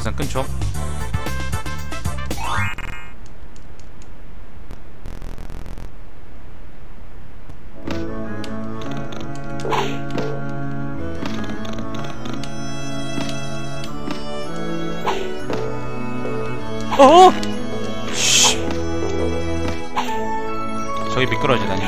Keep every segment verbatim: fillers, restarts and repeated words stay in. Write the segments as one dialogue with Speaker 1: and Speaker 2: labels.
Speaker 1: 영상 끊죠. 어어! 쉬. 저기 미끄러지다니.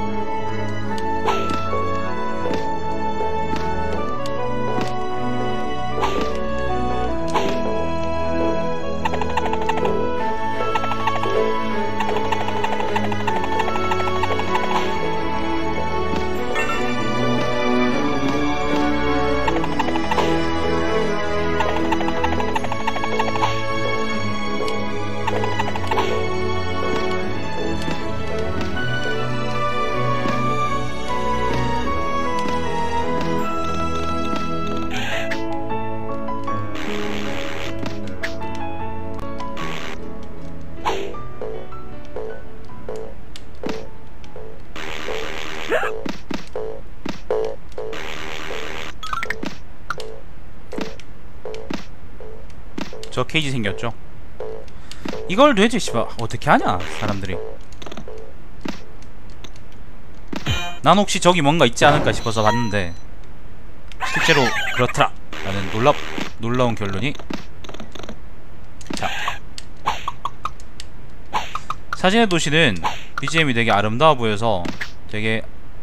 Speaker 1: 저 케이지 생겼죠? 이걸 도대체 씨발 어떻게 하냐 사람들이. 난 혹시 저기 뭔가 있지 않을까 싶어서 봤는데 실제로 그렇더라 라는 놀라, 놀라운 결론이. 자, 사진의 도시는 비지엠이 되게 아름다워 보여서 되게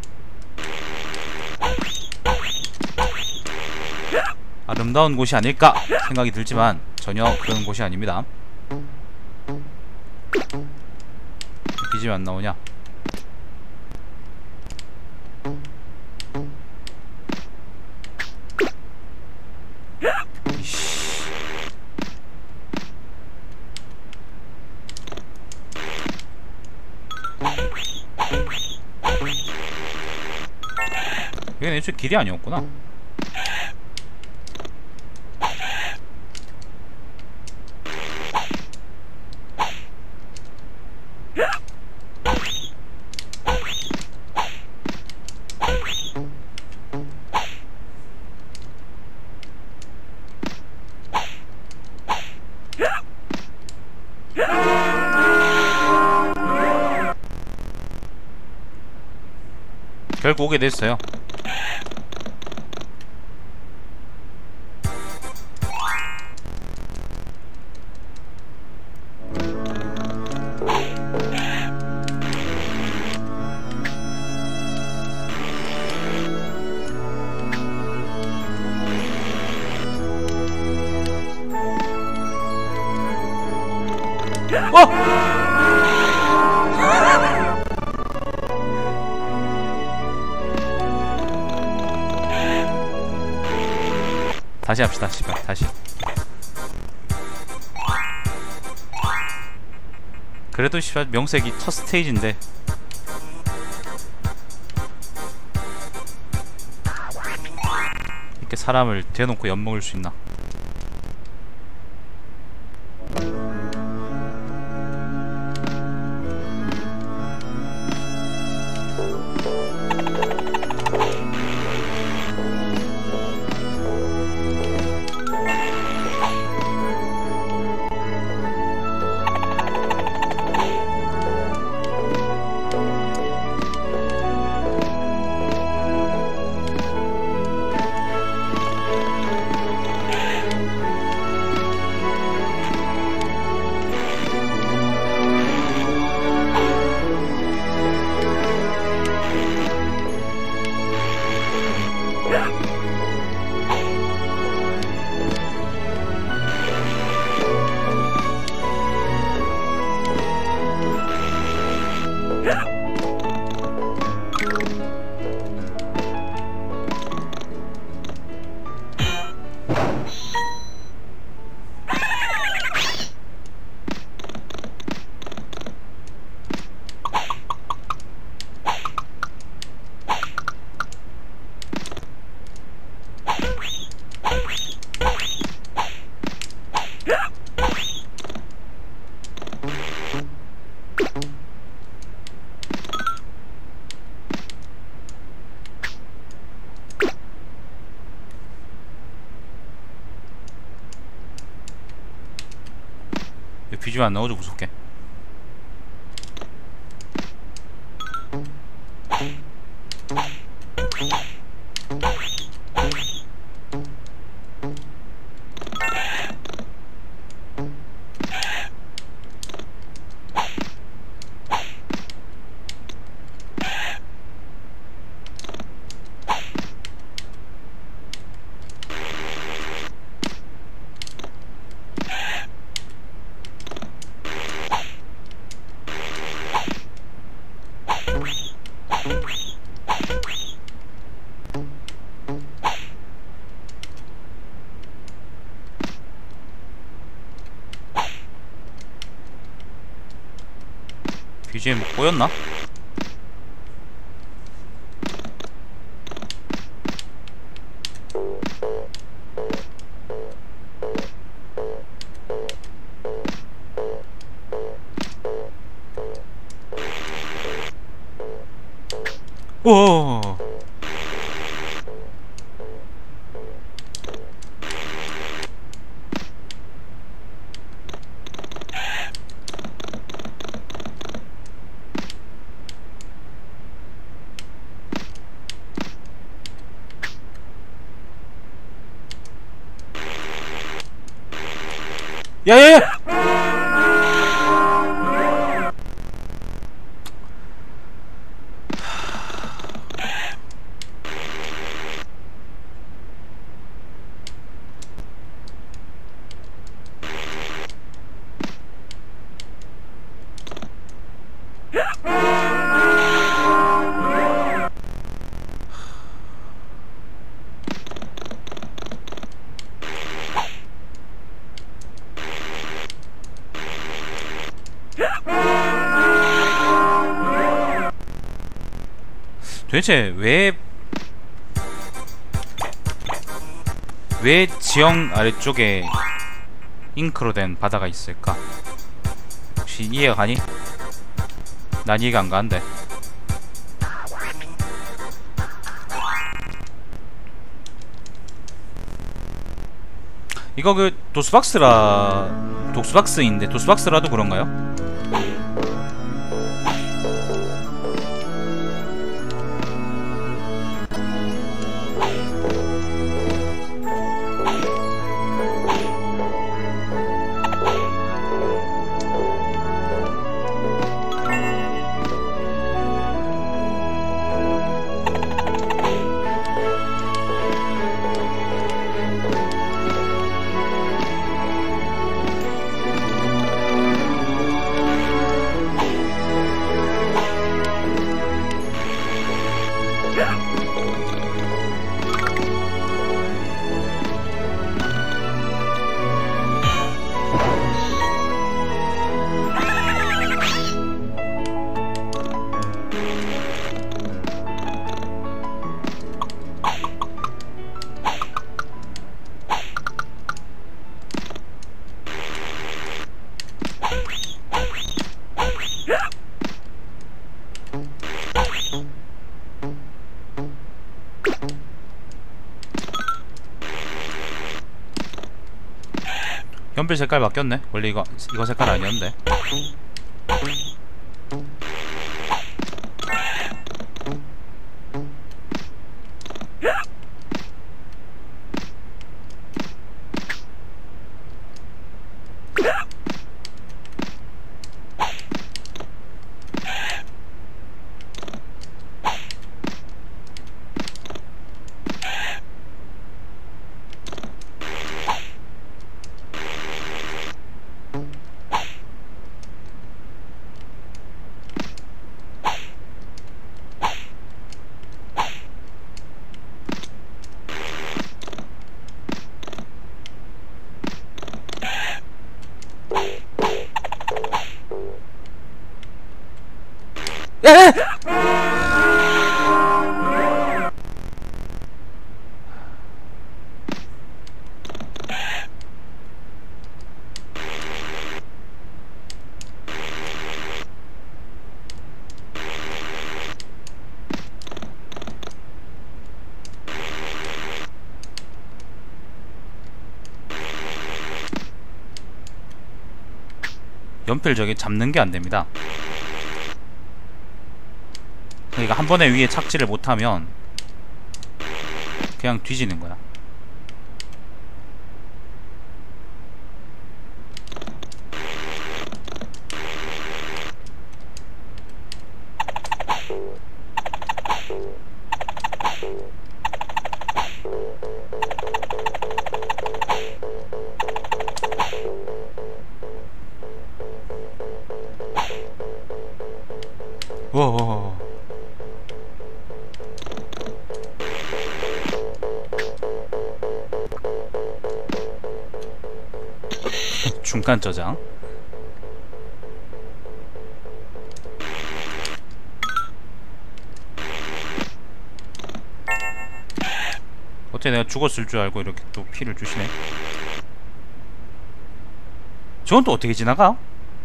Speaker 1: 아름다운 곳이 아닐까 생각이 들지만 전혀 그런 곳이 아닙니다. 비지엠 안 나오냐? 이씨. 이건 애초에 길이 아니었구나. 결국 오게 됐어요. 어! 다시 합시다. 씨발 다시. 그래도 씨발 명색이 첫 스테이지인데 이렇게 사람을 대놓고 엿먹을 수 있나. 왜 비주얼 안 나오죠 무섭게. 비지엠 뭐 꼬였나? 오. 야야야! 도대체 왜, 왜 지형 아래쪽에 잉크로 된 바다가 있을까? 혹시 이해가 가니? 난 이해가 안 가는데. 이거 그 도스박스라 도스박스인데 도스박스라도 그런가요? 연필 색깔 바뀌었네. 원래 이거 이거 색깔 아니었는데. 연필 저기 잡는 게 안 됩니다. 그러니까 한 번에 위에 착지를 못하면 그냥 뒤지는 거야. 와. 중간 저장. 어째 내가 죽었을 줄 알고 이렇게 또 피를 주시네. 저건 또 어떻게 지나가?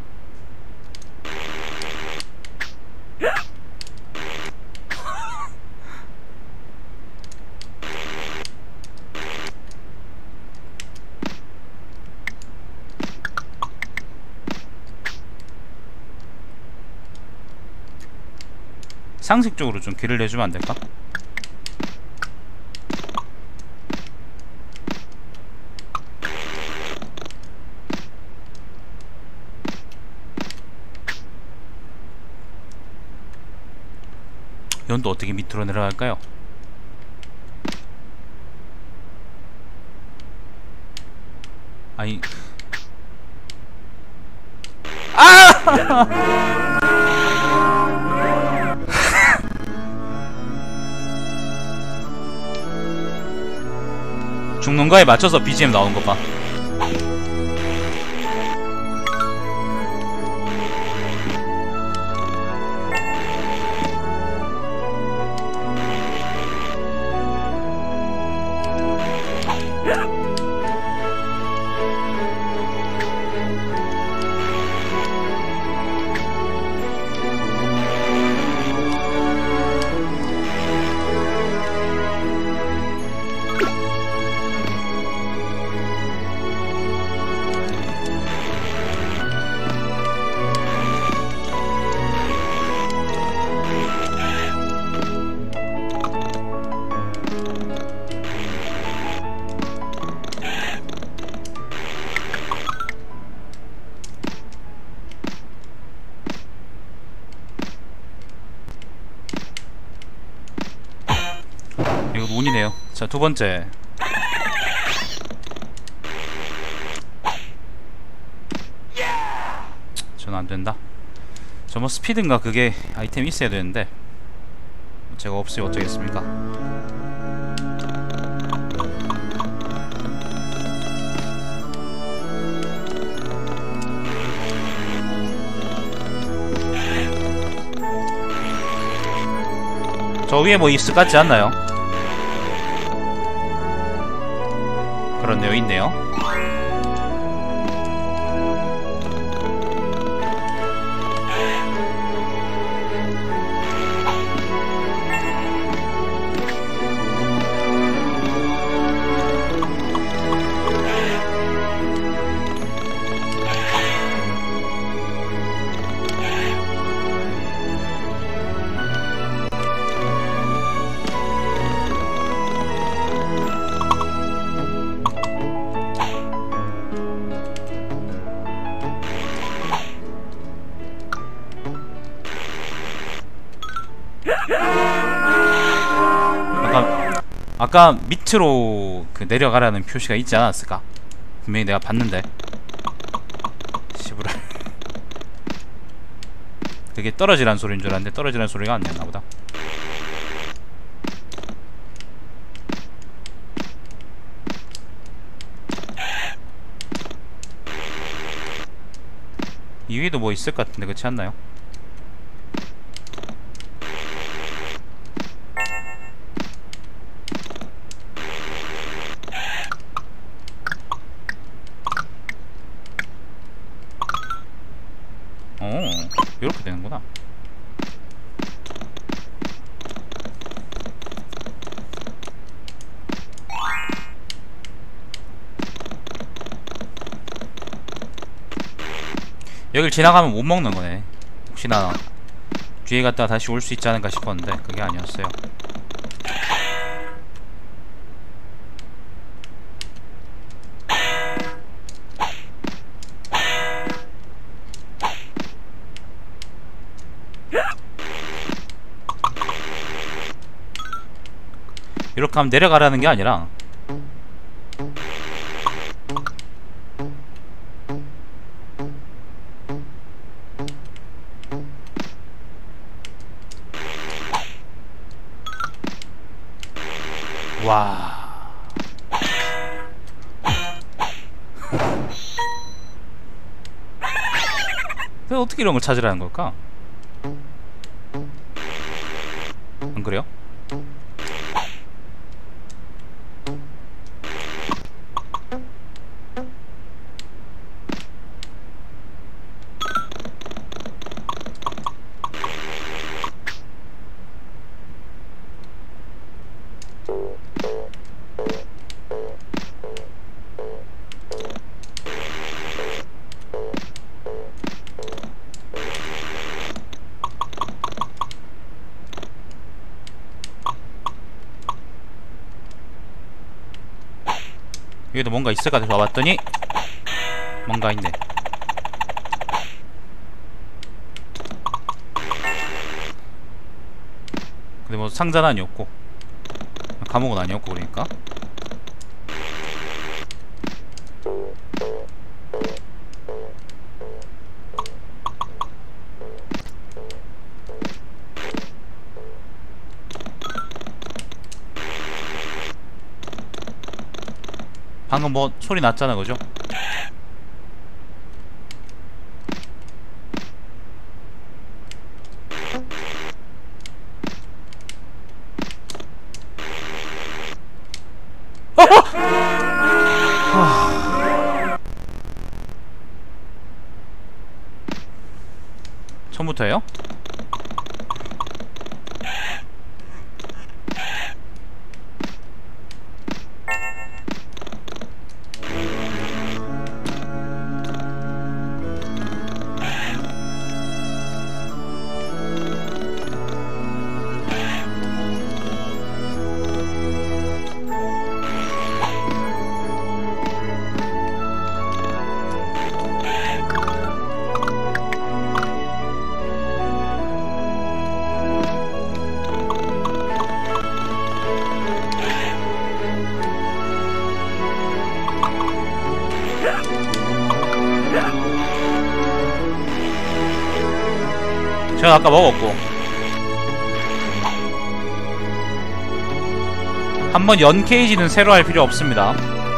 Speaker 1: 상식적으로 좀 길을 내주면 안 될까? 이건 또 어떻게 밑으로 내려갈까요? 아니 아! 죽는 거에 맞춰서 비지엠 나오는 거 봐. 이거 운이네요. 자, 두 번째. 저는 안 된다. 저 뭐 스피드인가 그게 아이템이 있어야 되는데 제가 없으면 어쩌겠습니까? 저 위에 뭐 있을 것 같지 않나요? 그렇네요. 있네요. 아까 아까 밑으로 그 내려가라는 표시가 있지 않았을까? 분명히 내가 봤는데. 시부랄. 그게 떨어지란 소리인 줄 알았는데 떨어지란 소리가 아니었나 보다. 이 위에도 뭐 있을 것 같은데 그렇지 않나요? 어, 이렇게 되는구나. 여길 지나가면 못 먹는 거네. 혹시나 뒤에 갔다가 다시 올 수 있지 않을까 싶었는데 그게 아니었어요. 이렇게 하면 내려가라는 게 아니라 와. 왜 어떻게 이런 걸 찾으라는 걸까? 안 그래요? 여기도 뭔가 있을까 해서 와봤더니 뭔가 있네. 근데 뭐 상자는 아니었고 감옥은 아니었고 그러니까 방금 뭐 소리 났잖아, 그죠? 처음부터예요? 제가 아까 먹었고 한번 연 케이지는 새로 할 필요 없습니다.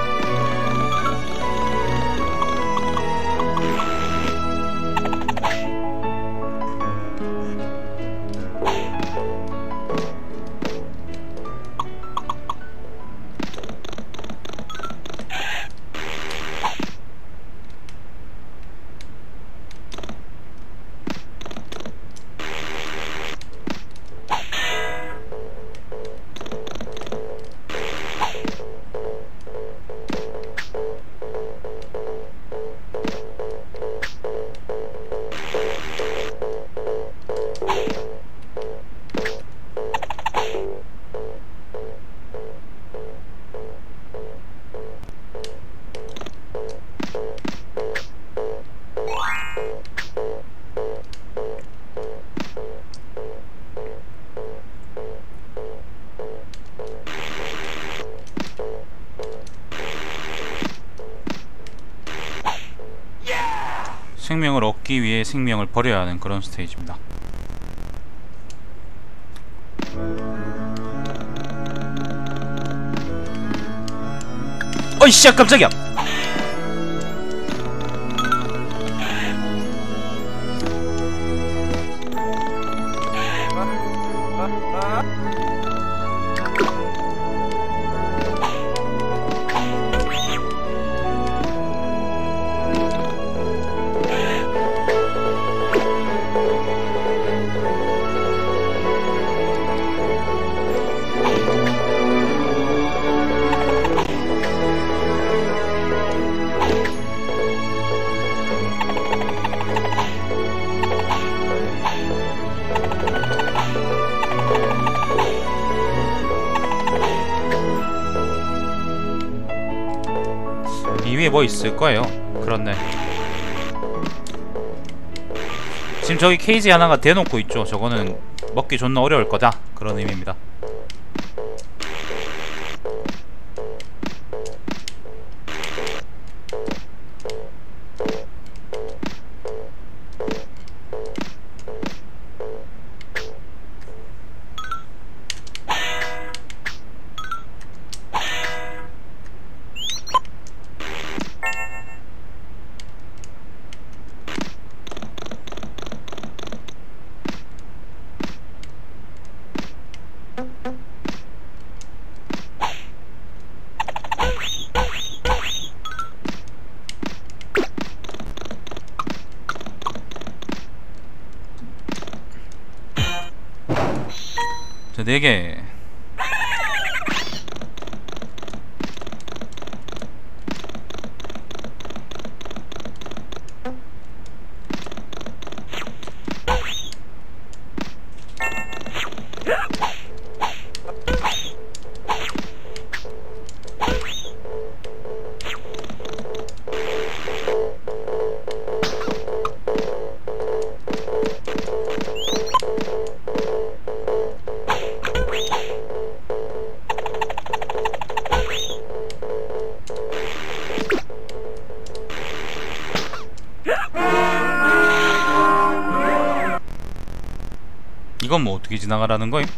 Speaker 1: 생명을 얻기 위해 생명을 버려야 하는 그런 스테이지입니다. 어이씨, 깜짝이야. 이 위에 뭐 있을 거예요. 그렇네. 지금 저기 케이지 하나가 대놓고 있죠. 저거는 먹기 존나 어려울 거다, 그런 의미입니다. 저 네 개. 이건 뭐 어떻게 지나가라는 거임?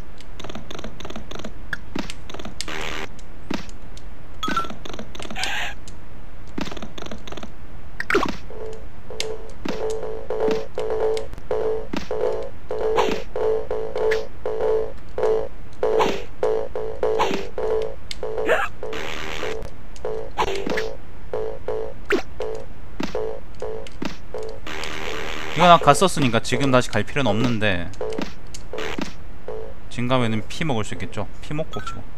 Speaker 1: 이거 나 갔었으니까 지금 다시 갈 필요는 없는데, 지금 가면은 피 먹을 수 있겠죠? 피 먹고 없지 뭐.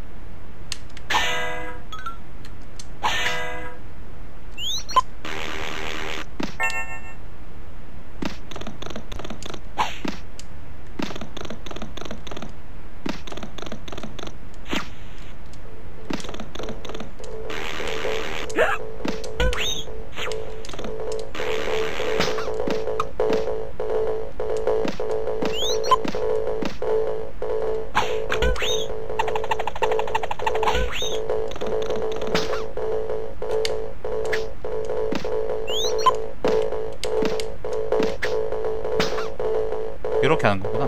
Speaker 1: 이렇게 하는 거구나.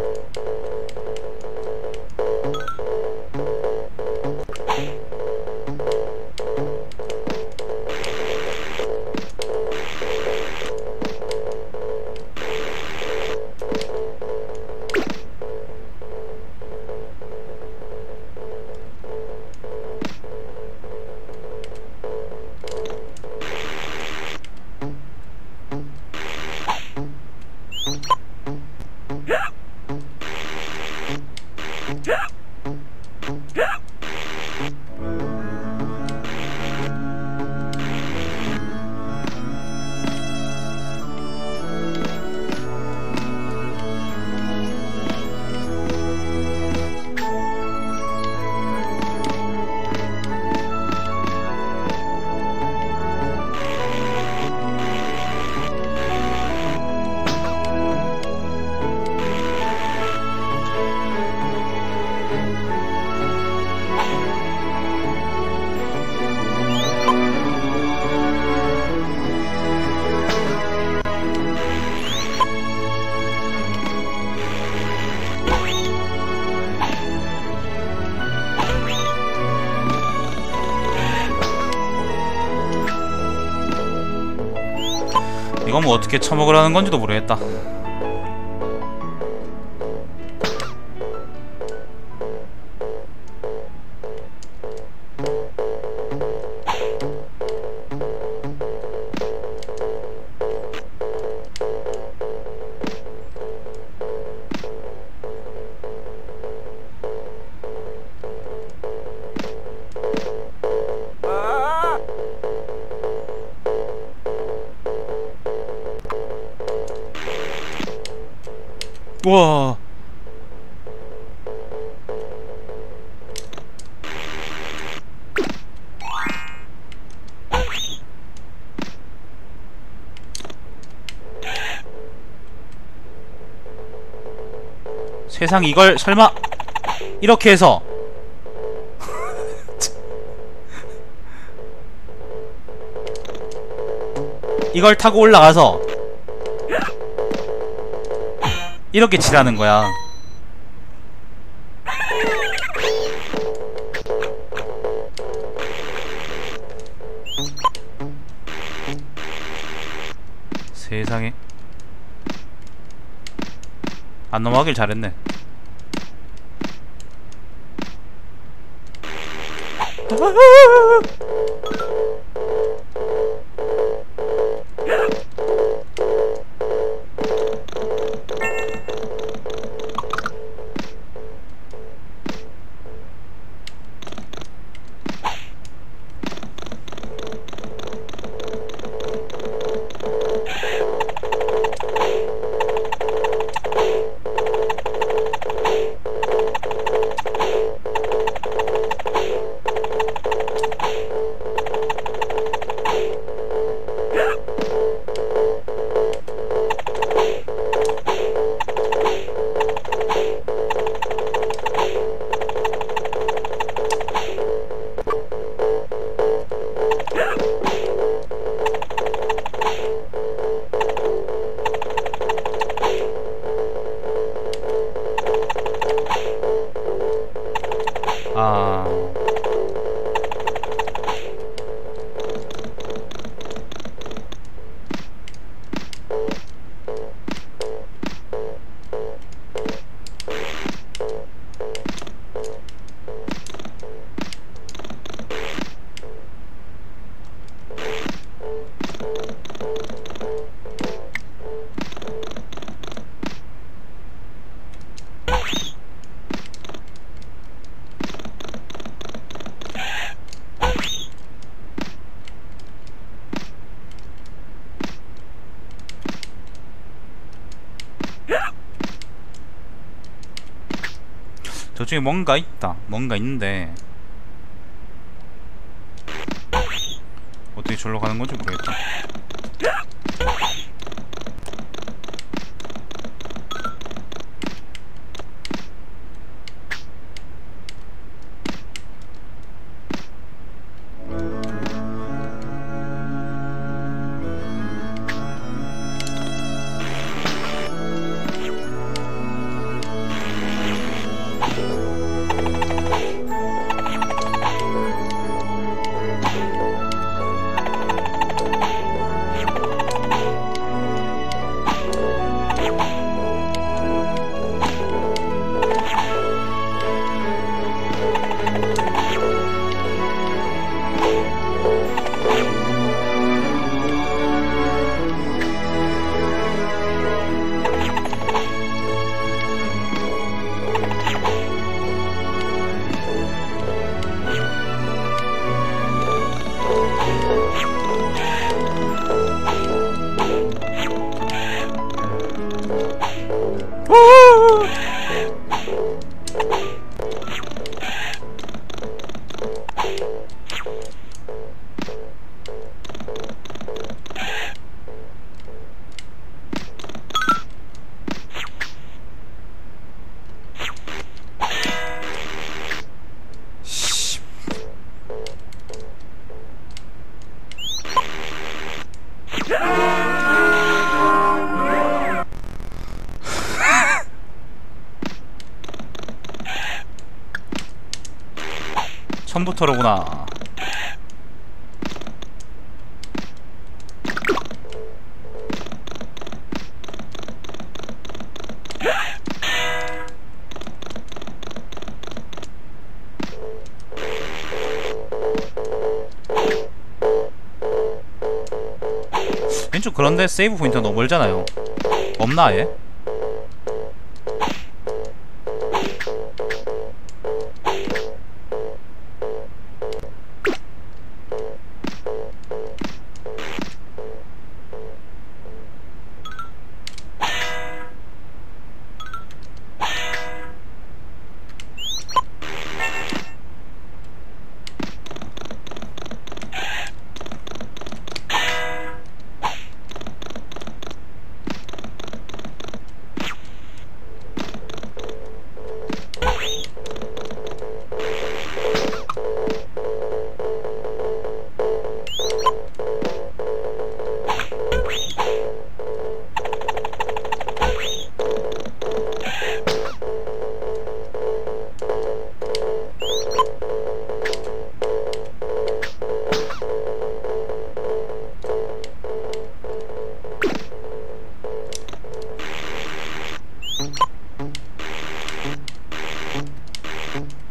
Speaker 1: 이건 뭐 어떻게 처먹으라는 건지도 모르겠다. 우와. 세상 이걸 설마 이렇게 해서 이걸 타고 올라가서 이렇게 치라는 거야. 세상에. 안 넘어가길 잘했네. 아... 저쪽에 뭔가 있다. 뭔가 있는데 어떻게 절로 가는 건지 모르겠다. 처음부터로구나. 왼쪽 그런데 세이브 포인트가 너무 멀잖아요. 없나 아예?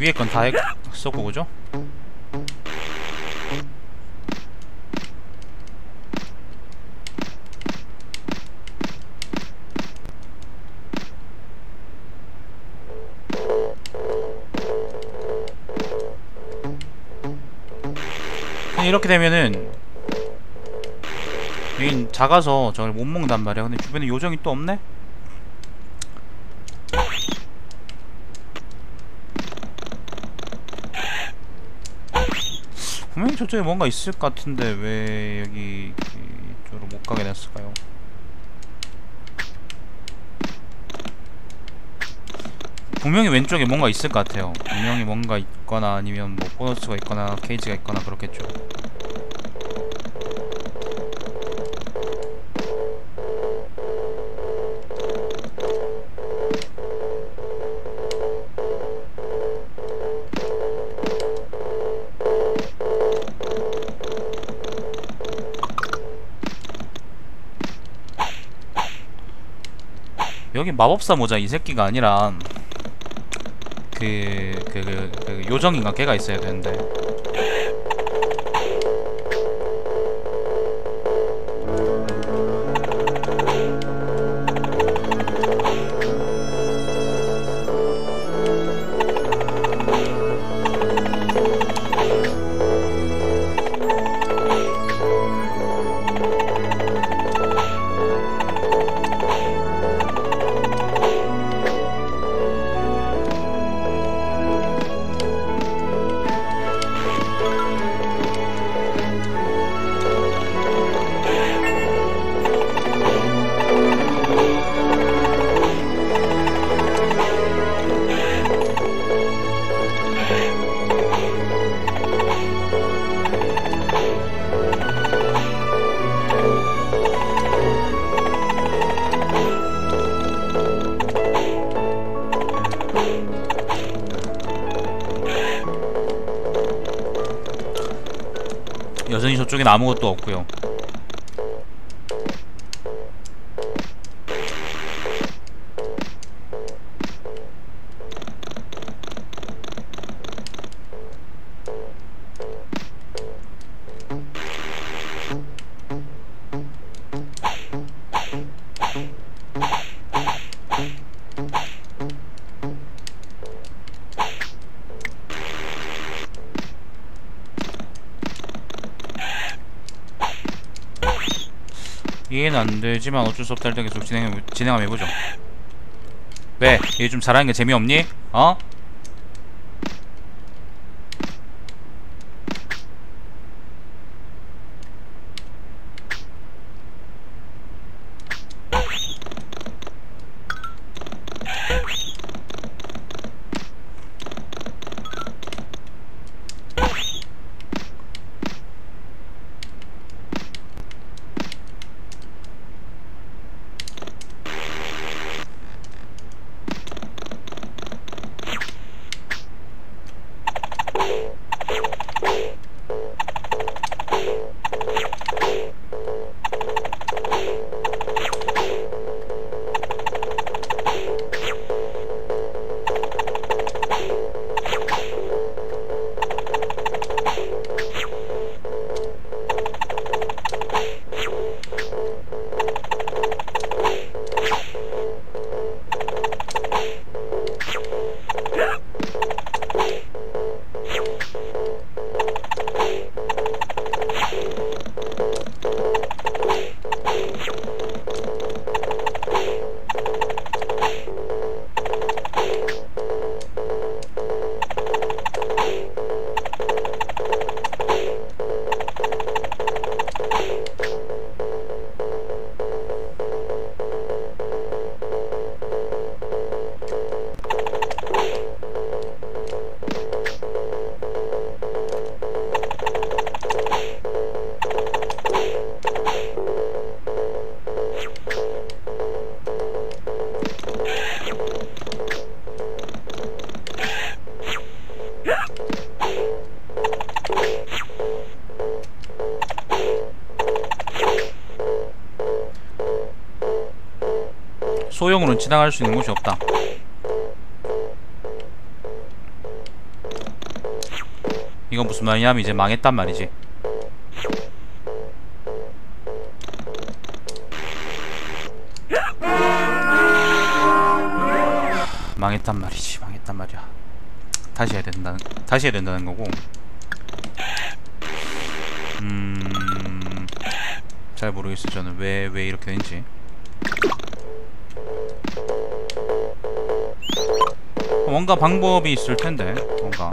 Speaker 1: 위에 건 다 했었고 그죠? 이렇게 되면은 여긴 작아서 저걸 못 먹는단 말이야. 근데 주변에 요정이 또 없네? 분명히 저쪽에 뭔가 있을 것 같은데 왜 여기 이쪽으로 못 가게 됐을까요? 분명히 왼쪽에 뭔가 있을 것 같아요. 분명히 뭔가 있거나 아니면 뭐 보너스가 있거나 케이지가 있거나 그렇겠죠. 여기 마법사 모자 이 새끼가 아니라 그, 그, 그, 그 요정인가 걔가 있어야 되는데. 여전히 저쪽엔 아무것도 없고요. 이해는 안되지만 어쩔 수 없다. 일단 계속 진행, 진행하면 해보죠. 왜? 얘 좀 잘하는 게 재미없니? 어? 소형으로는 지나갈 수 있는 곳이 없다. 이건 무슨 말이냐면 이제 망했단 말이지. 망했단 말이지. 망했단 말이야. 다시 해야 된다는 다시 해야 된다는 거고. 음, 잘 모르겠어 저는 왜 왜 이렇게 된지. 뭔가 방법이 있을 텐데 뭔가.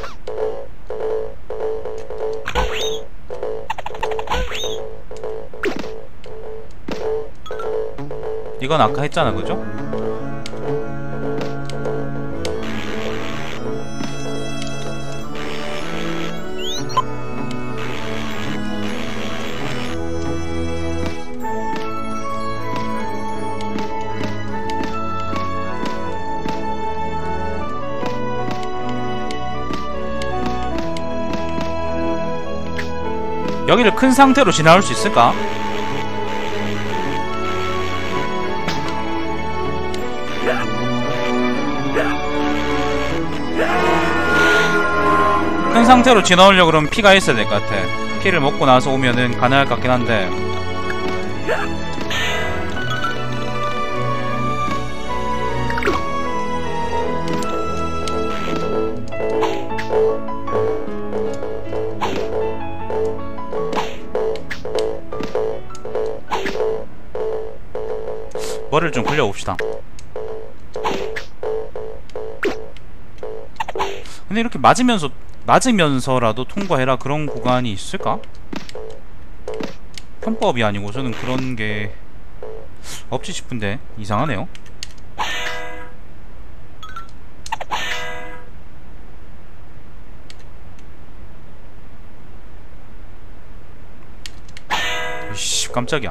Speaker 1: 이건 아까 했잖아, 그죠? 여기를 큰 상태로 지나올 수 있을까? 큰 상태로 지나오려고 그러면 피가 있어야 될 것 같아. 피를 먹고 나서 오면은 가능할 것 같긴 한데. 머리를 좀 굴려봅시다. 근데 이렇게 맞으면서 맞으면서라도 통과해라 그런 구간이 있을까? 편법이 아니고서는 그런 게 없지 싶은데 이상하네요. 이씨, 깜짝이야.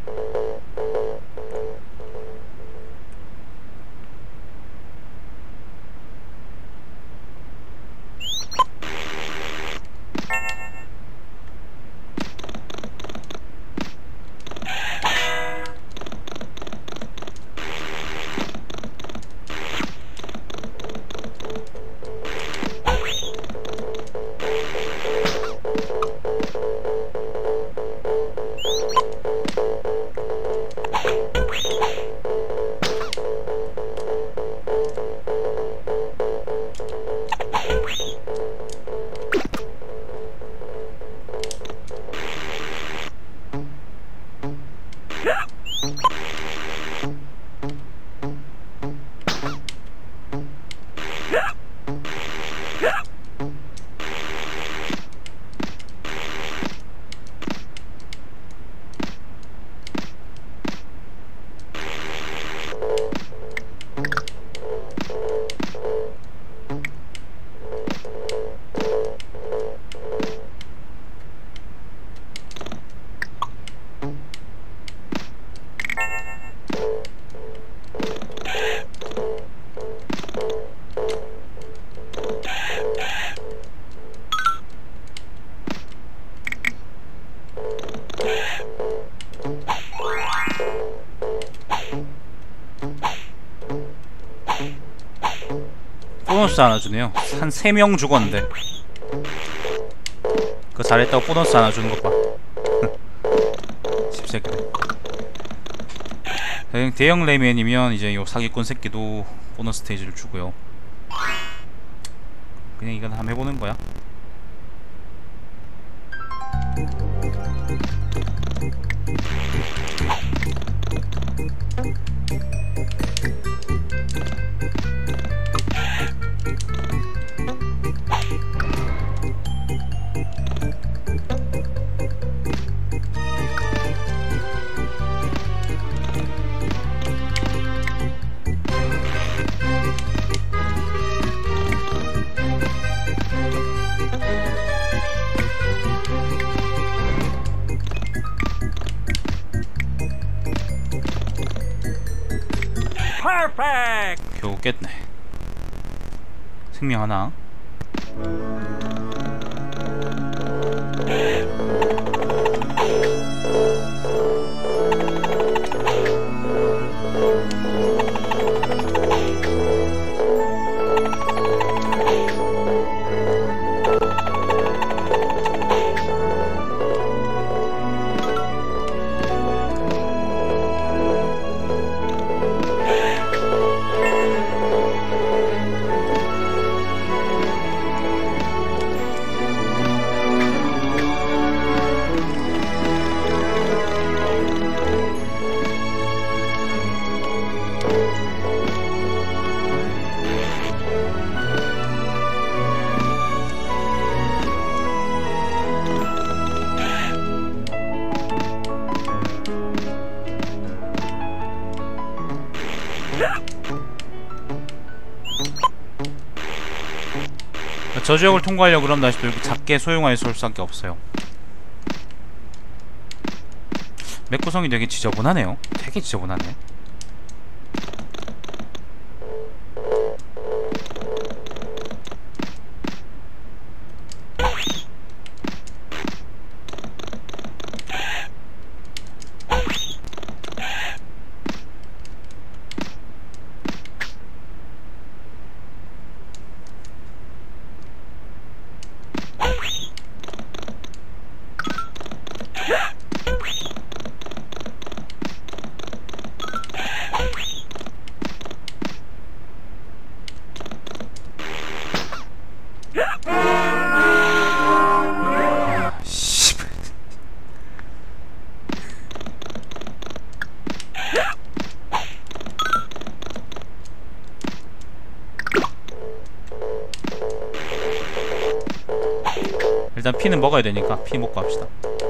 Speaker 1: 보너스 하나 주네요. 한 세 명 죽었는데 그거 잘했다고 보너스 하나 주는 것 봐. 십새끼네. 대형, 대형 레이맨이면 이제 요 사기꾼 새끼도 보너스 스테이지를 주고요. 그냥 이건 한번 해보는 거야. 겨우 깼네. 생명 하나. 저 지역을 통과하려고 그럼 다시 또 이렇게 작게 소용화해 쏠 수밖에 없어요. 맵 구성이 되게 지저분하네요. 되게 지저분하네. 일단 피는 먹어야 되니까 피 먹고 합시다.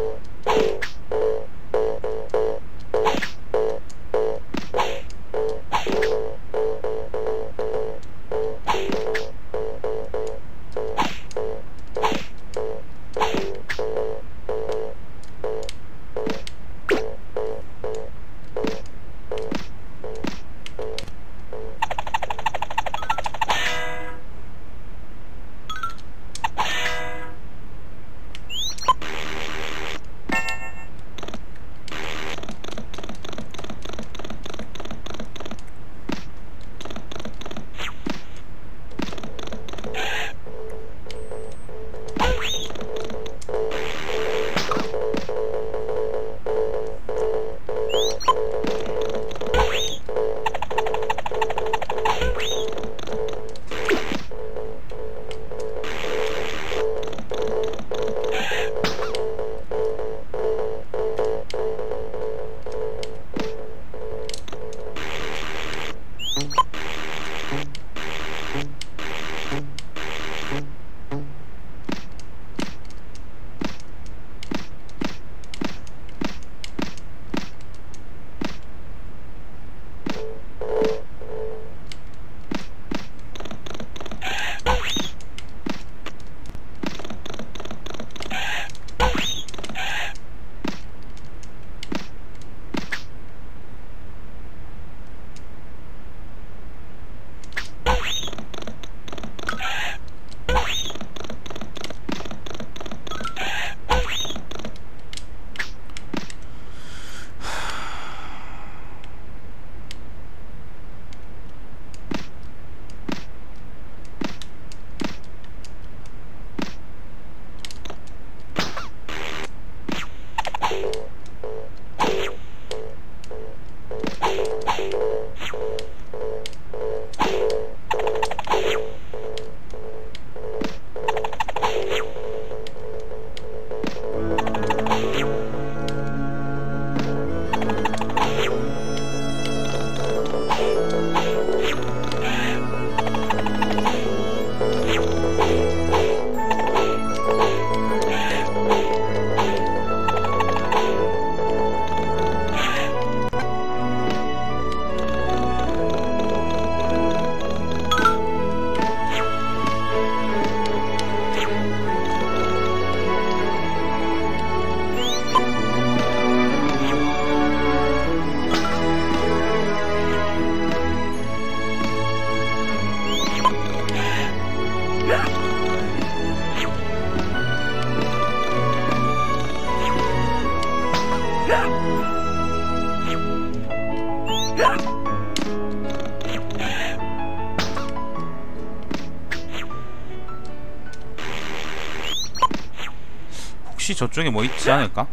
Speaker 1: 혹시 저쪽에 뭐 있지 않을까?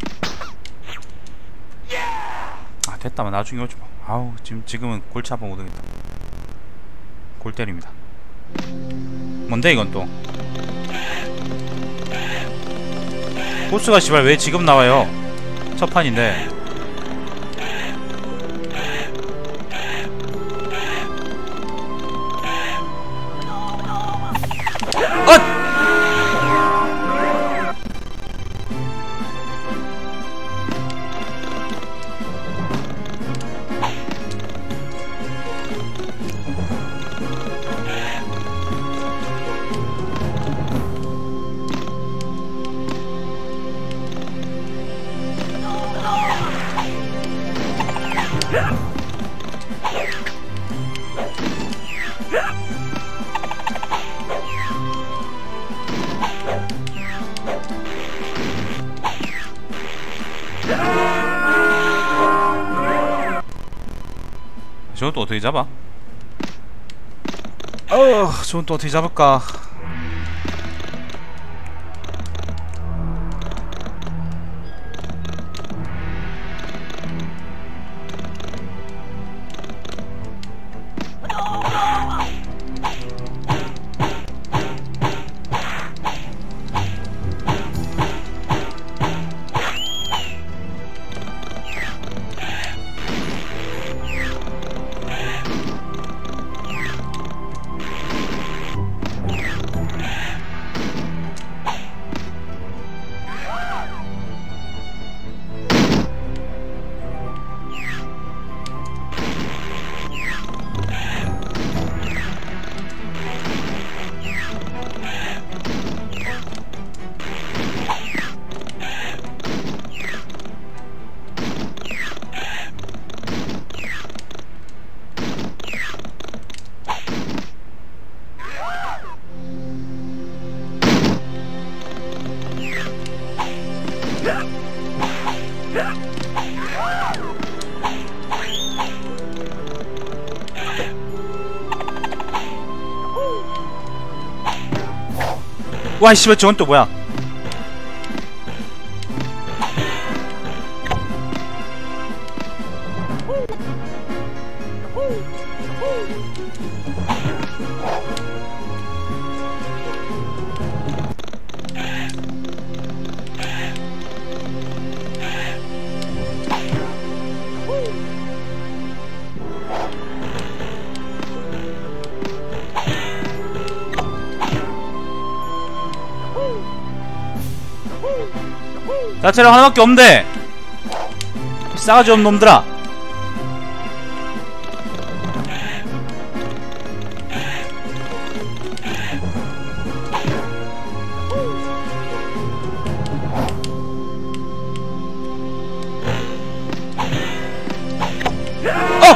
Speaker 1: 아 됐다, 나중에 오지 마. 아우 지금 지금은 골치 아파 못하겠다. 골 때립니다. 뭔데 이건 또? 보스가 씨발 왜 지금 나와요? 첫 판인데. 어! 저건 또 어떻게 잡아? 어, 저건 또 어떻게 잡을까? 와, 씨발, 저건 또 뭐야? 나 체력 하나밖에 없는데! 싸가지 없는 놈들아! 어!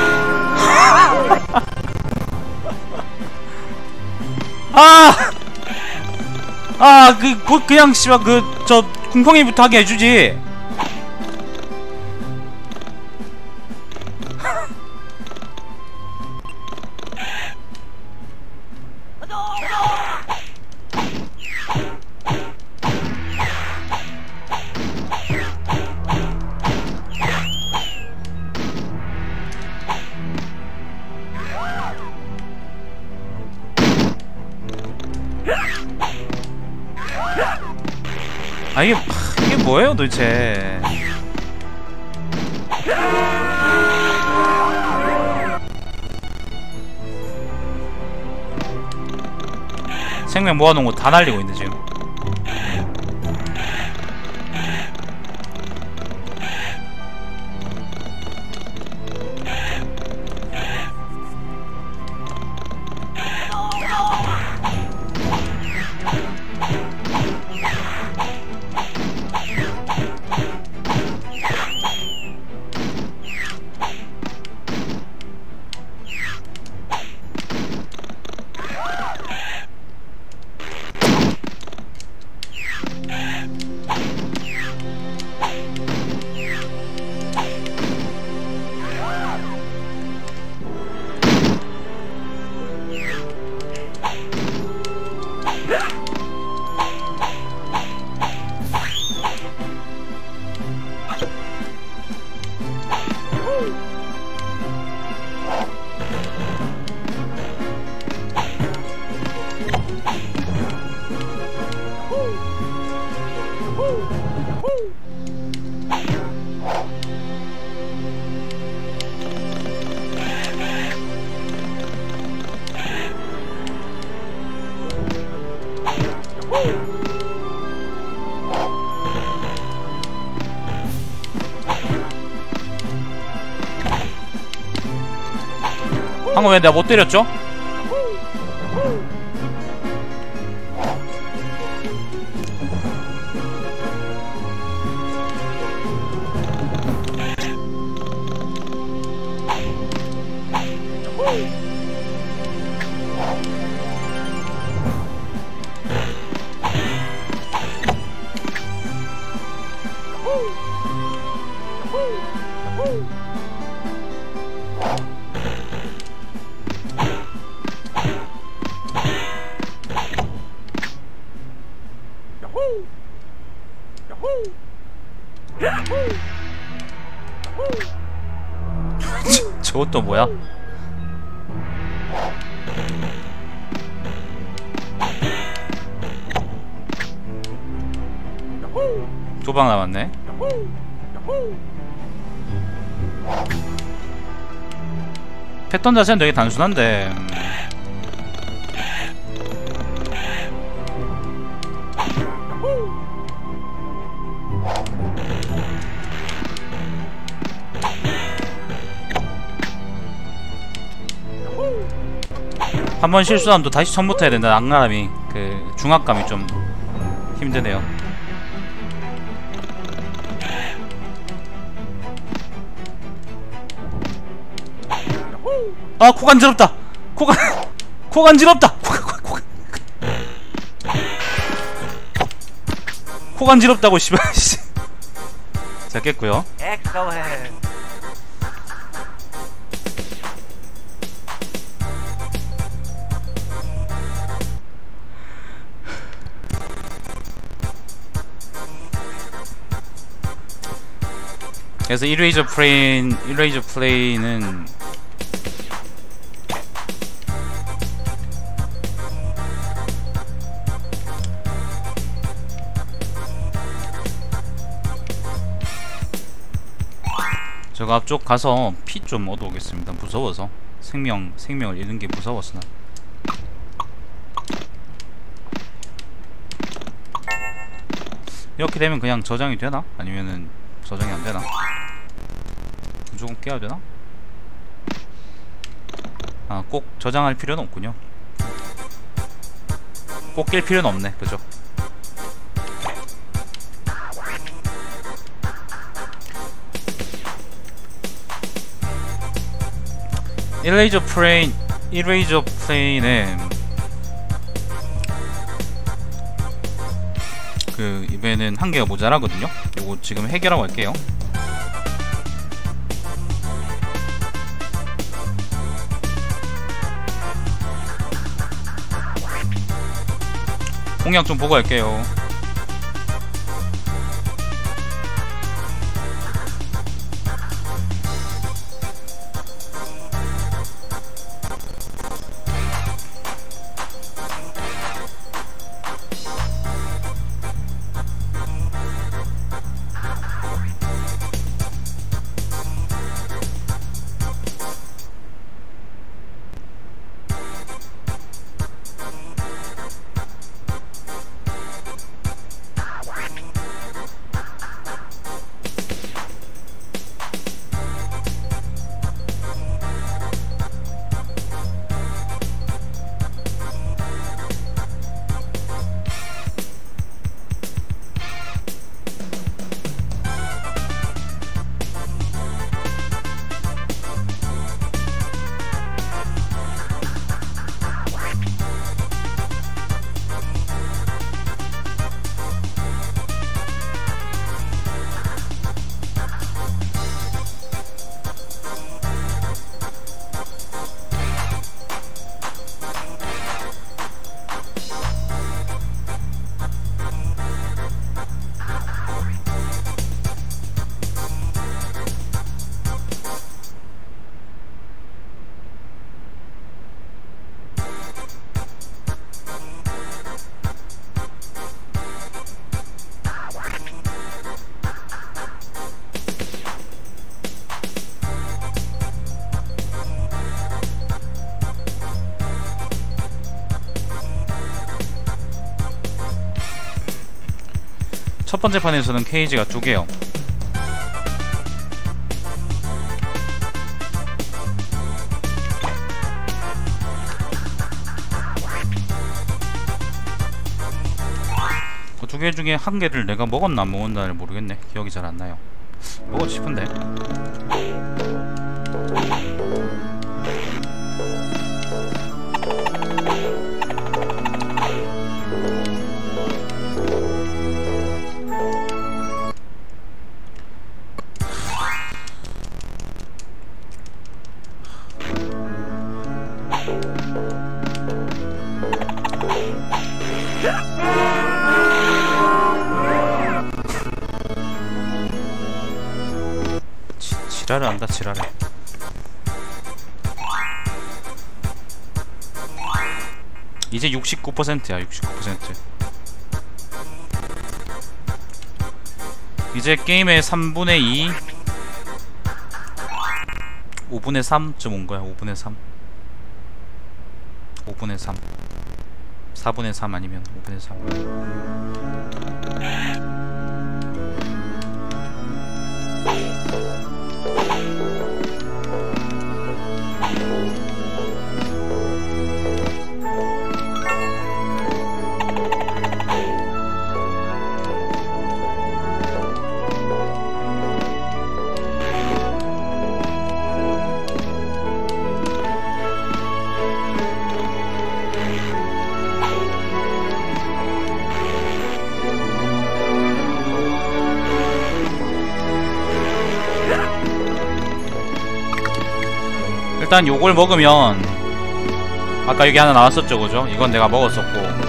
Speaker 1: 아! 아, 그, 그, 그냥, 씨발, 그, 저, 궁팡이부터 하게 해주지. 아, 이게, 이게 뭐예요 도대체. 생명 모아놓은 거 다 날리고 있네 지금. 방금 왜 내가 못 때렸죠? 저건 또 뭐야? 조방 남았네. 패턴 자체는 되게 단순한데 음. 한번 실수하면 또 다시 처음부터 해야 된다. 악랄함이 그 중압감이 좀 힘드네요. 아, 코 간지럽다. 코가 코 간지럽다. 코가 코, 코, 코 간지럽다고 씨발. 자, 깼고요. 그래서 이레이저 플레인, 이레이저 플레이는 저거 앞쪽 가서 피 좀 얻어오겠습니다. 무서워서 생명, 생명을 잃는 게 무서워서 나. 이렇게 되면 그냥 저장이 되나? 아니면은 저장이 안 되나? 무조건 깨야 되나? 아, 꼭 저장할 필요는 없군요. 꼭 깰 필요는 없네, 그죠? 이레이저 플레인, 이레이저 플레인에 그 이번에는 한 개가 모자라거든요. 요거 지금 해결하고 갈게요. 공약 좀 보고 갈게요. 첫 번째 판에서는 케이지가 두 개요. 그 두 개 중에 한 개를 내가 먹었나 안 먹었나를 모르겠네. 기억이 잘 안 나요. 먹었지 싶은데. 지랄을 한다 지랄을. 이제 육십구 퍼센트야. 육십구 퍼센트. 이제 게임의 삼분의 이 오분의 삼쯤 온거야. 오분의 삼 오분의 삼 사분의 삼 아니면 오분의 삼. 일단 요걸 먹으면 아까 여기 하나 나왔었죠 그죠? 이건 내가 먹었었고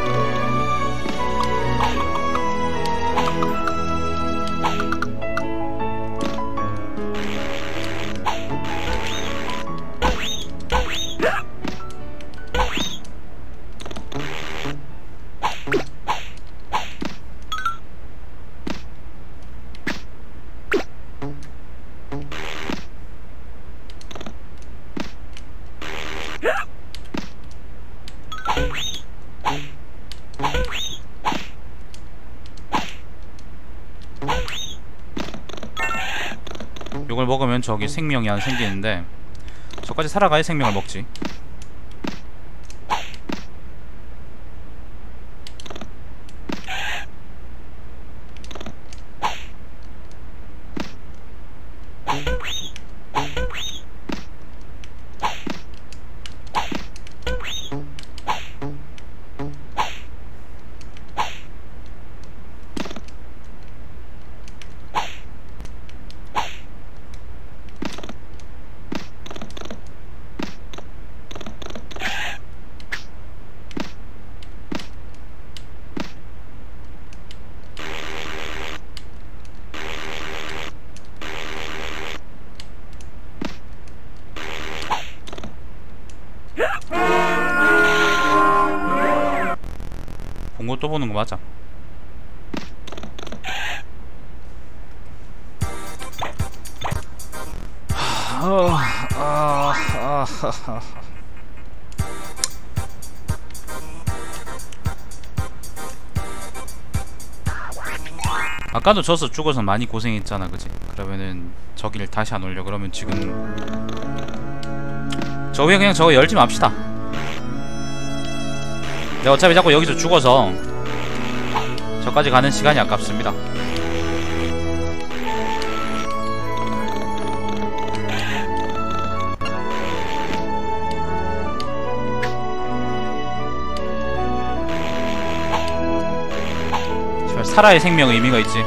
Speaker 1: 요걸 먹으면 저기 생명이 안 생기는데 저까지 살아가야 생명을 먹지. 본 거 또 보는 거 맞아. 아까도 져서 죽어서 많이 고생했잖아 그치? 그러면은 저기를 다시 안 올려. 그러면 지금 저 위에 그냥 저거 열지 맙시다. 내가 어차피 자꾸 여기서 죽어서 저까지 가는 시간이 아깝습니다. 살아야 생명의 의미가 있지.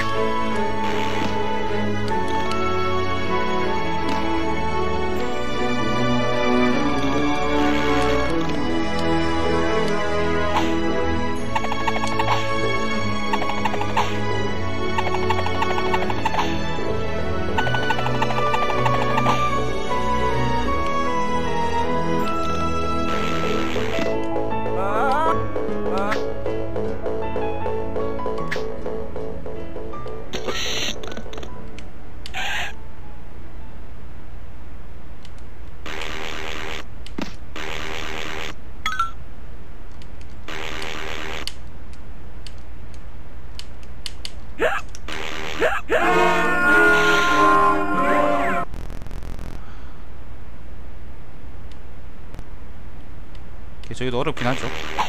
Speaker 1: 저기도 어렵긴 하죠.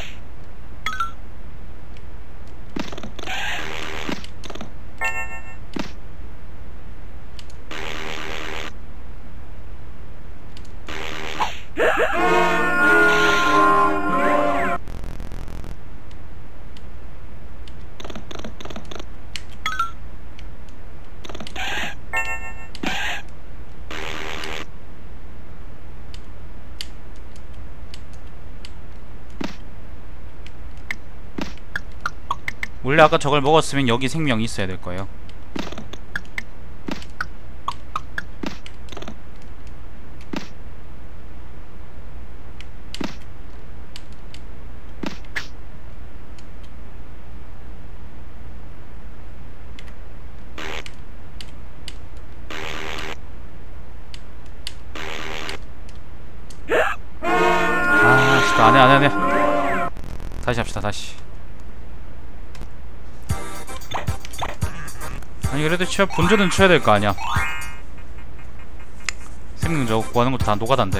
Speaker 1: 원래 아까 저걸 먹었으면 여기 생명이 있어야 될 거예요. 안해 안해 안해. 다시 합시다 다시. 아니 그래도 치워 본전은 쳐야 될 거 아니야. 생명 저거 구하는 것도 다 노가다인데.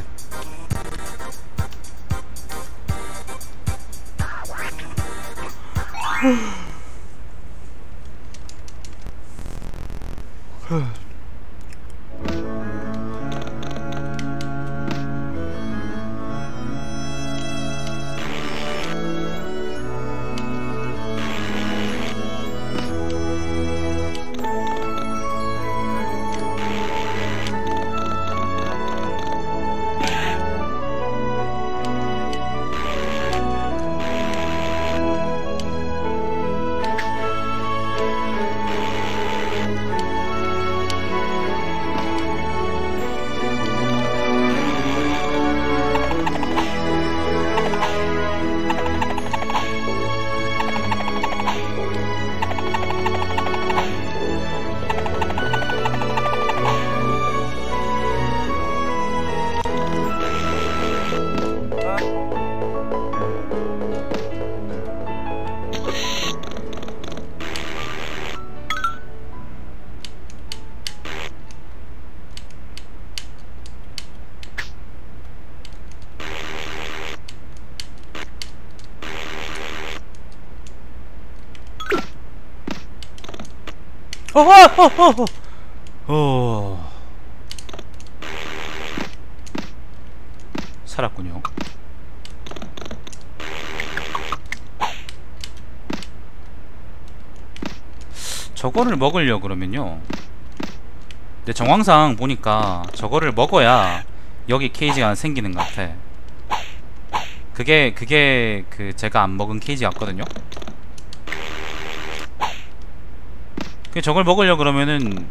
Speaker 1: 어어어어어 어. 살았군요. 저거를 먹으려 그러면요. 근데 정황상 보니까 저거를 먹어야 여기 케이지가 안 생기는 것 같아. 그게 그게 그 제가 안 먹은 케이지 같거든요. 그 저걸 먹으려 그러면은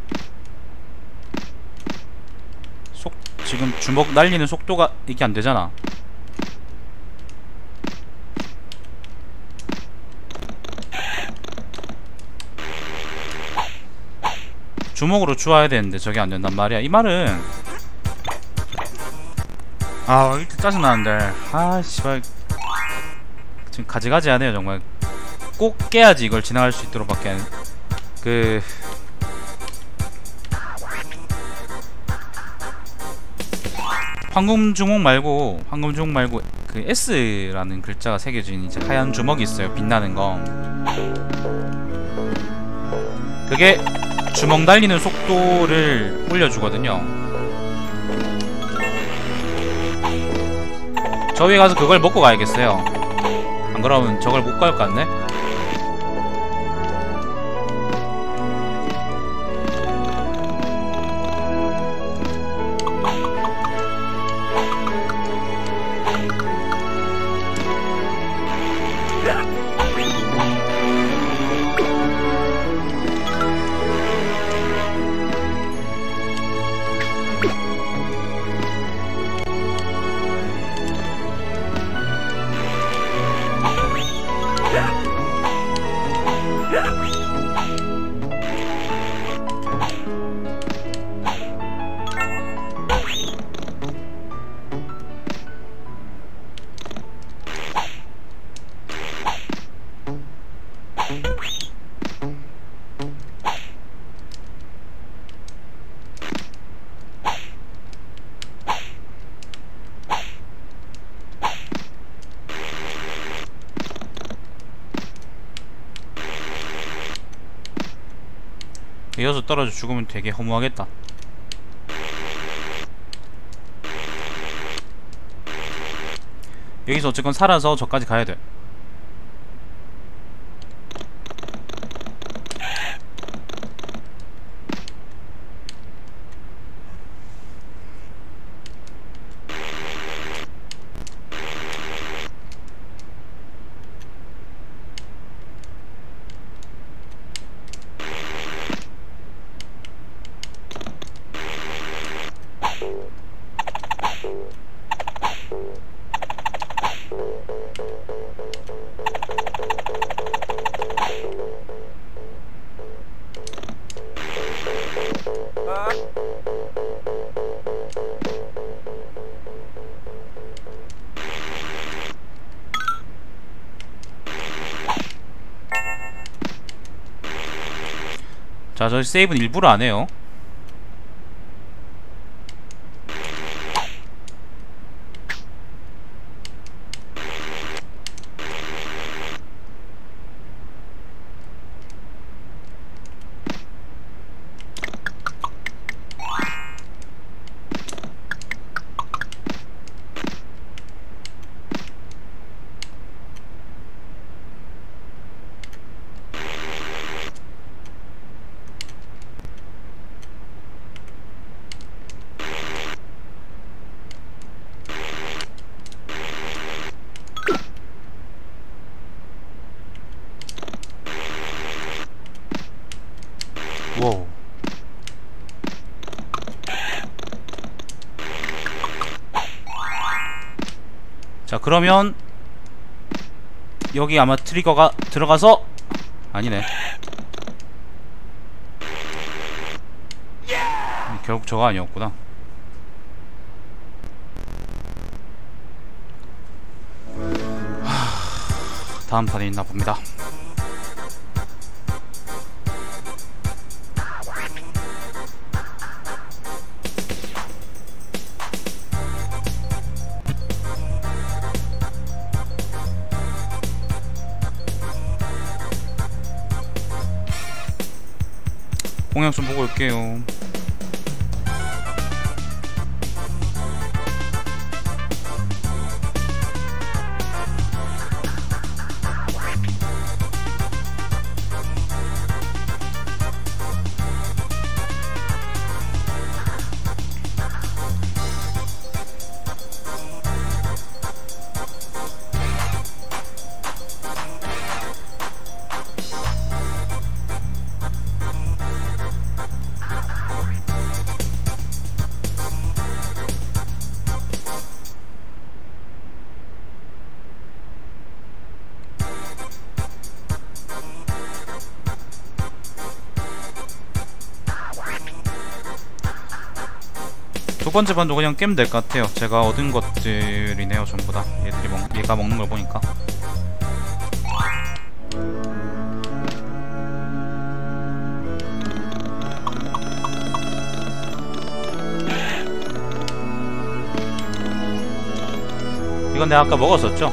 Speaker 1: 속 지금 주먹 날리는 속도가 이게 안 되잖아. 주먹으로 주워야 되는데 저게 안 된단 말이야. 이 말은 아 이렇게 짜증나는데 아 씨발 지금 가지가지 하네요 정말. 꼭 깨야지 이걸 지나갈 수 있도록 밖에 안, 그 황금 주먹 말고 황금 주먹 말고 그 S라는 글자가 새겨진 이제 하얀 주먹이 있어요. 빛나는 거. 그게 주먹 날리는 속도를 올려주거든요. 저 위에 가서 그걸 먹고 가야겠어요. 안 그러면 저걸 못 갈 것 같네. 이어서 떨어져 죽으면 되게 허무하겠다. 여기서 어쨌건 살아서 저까지 가야 돼. 자, 저 세이브는 일부러 안 해요. 와우. 자, 그러면 여기 아마 트리거가 들어가서 아니네. 결국 저거 아니었구나. 하... 다음 판에 있나 봅니다. 공약 좀 보고 올게요. 두 번째 반도 그냥 깨면 될 것 같아요. 제가 얻은 것들이네요, 전부 다. 얘들이 먹, 얘가 먹는 걸 보니까. 이건 내가 아까 먹었었죠?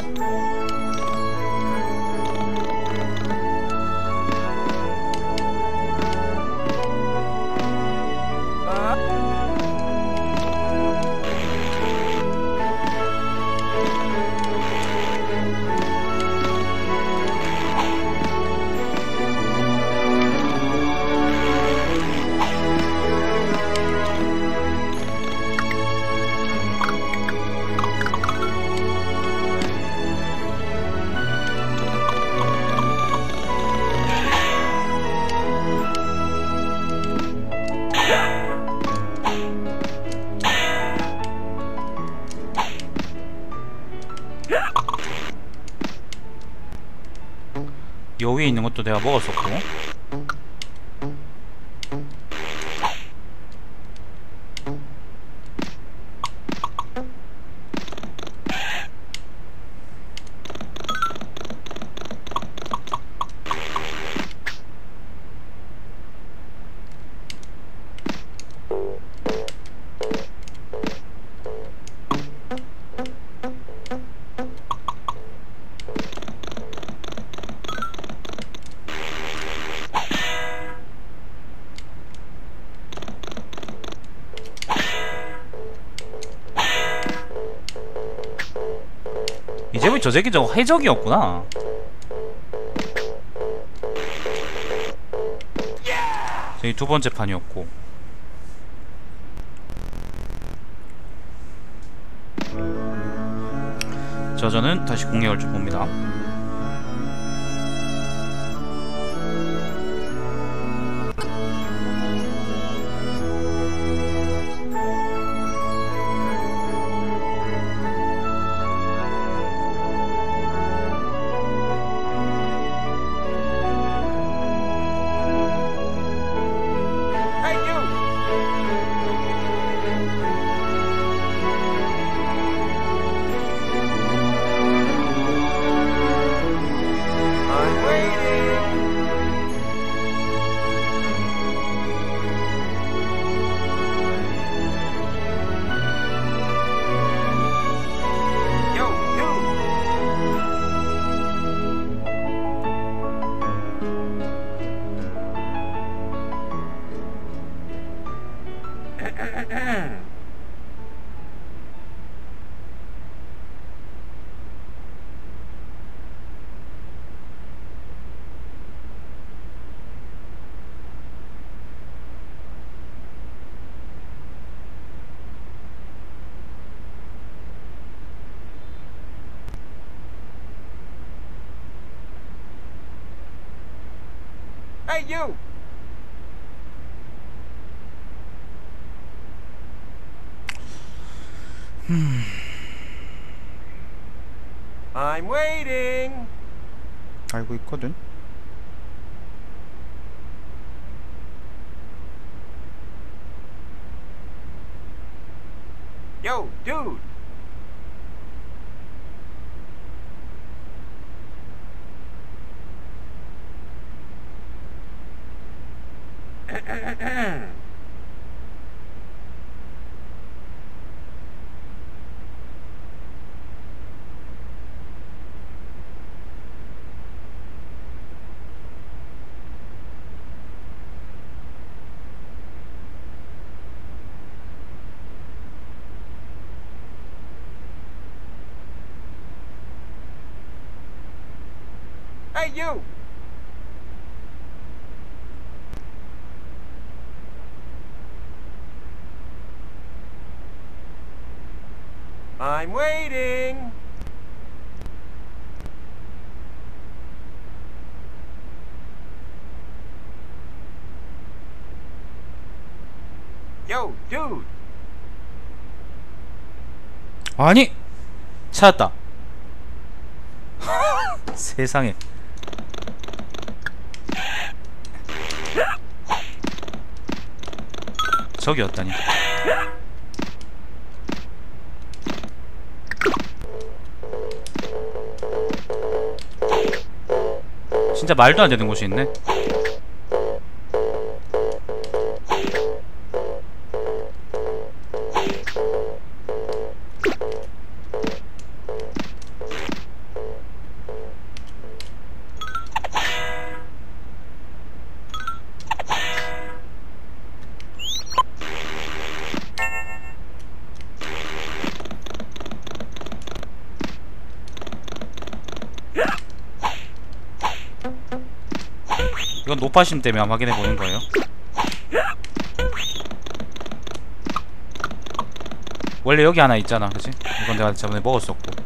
Speaker 1: 요 위에 있는 것도 내가 먹었었고. 이제부터 저 새끼 저거 해적이었구나. 저기 두 번째 판이었고. 자, 저는 다시 공략을 좀 봅니다.
Speaker 2: Hey, you! I'm waiting!
Speaker 1: 알고 있거든.
Speaker 2: Yo, dude! Hey, you! I'm waiting! Yo, dude!
Speaker 1: 아니! 찾았다. 세상에. 저기였다니. 진짜 말도 안 되는 곳이 있네. 이건 노파심 때문에 한번 확인해 보는 거예요. 원래 여기 하나 있잖아, 그치? 이건 내가 저번에 먹었었고.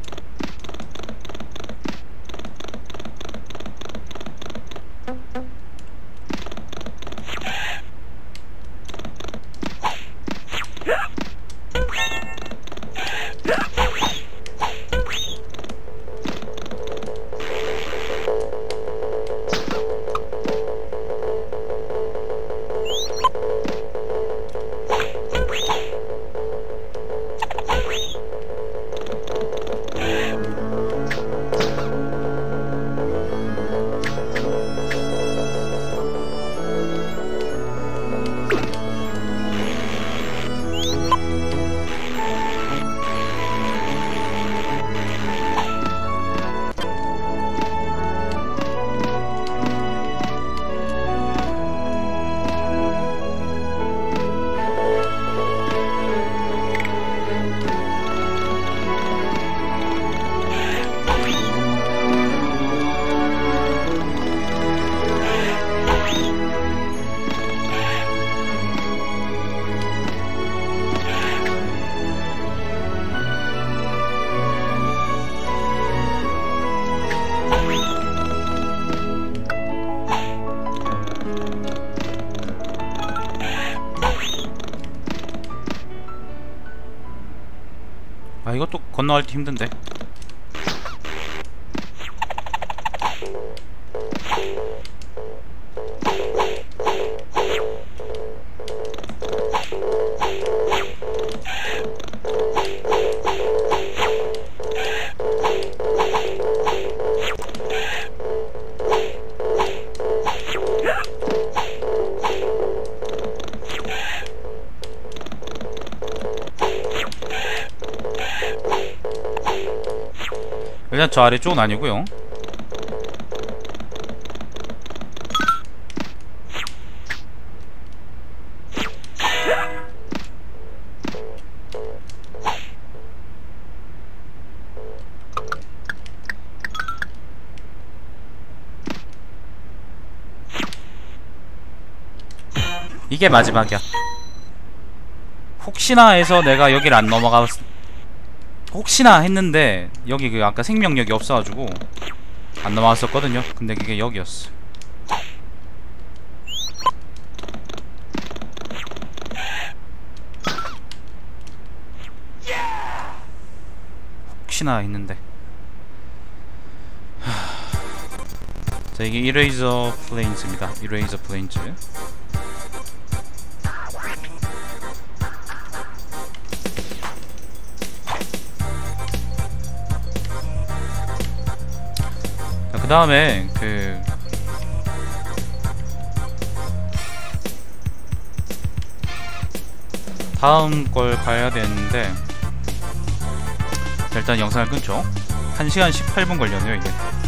Speaker 1: 아, 이것도 건너갈 때 힘든데. 일단 저 아래쪽은 아니고요. 이게 마지막이야. 혹시나 해서 내가 여기를 안 넘어가, 혹시나 했는데 여기 그 아까 생명력이 없어가지고 안 넘어갔었거든요. 근데 그게 여기였어. 혹시나 했는데. 자, 이게 이레이저 플레인즈입니다. 이레이저 플레인즈. 그 다음에 그 다음 걸 가야 되는데 일단 영상을 끊죠. 한 시간 십팔 분 걸렸네요 이게.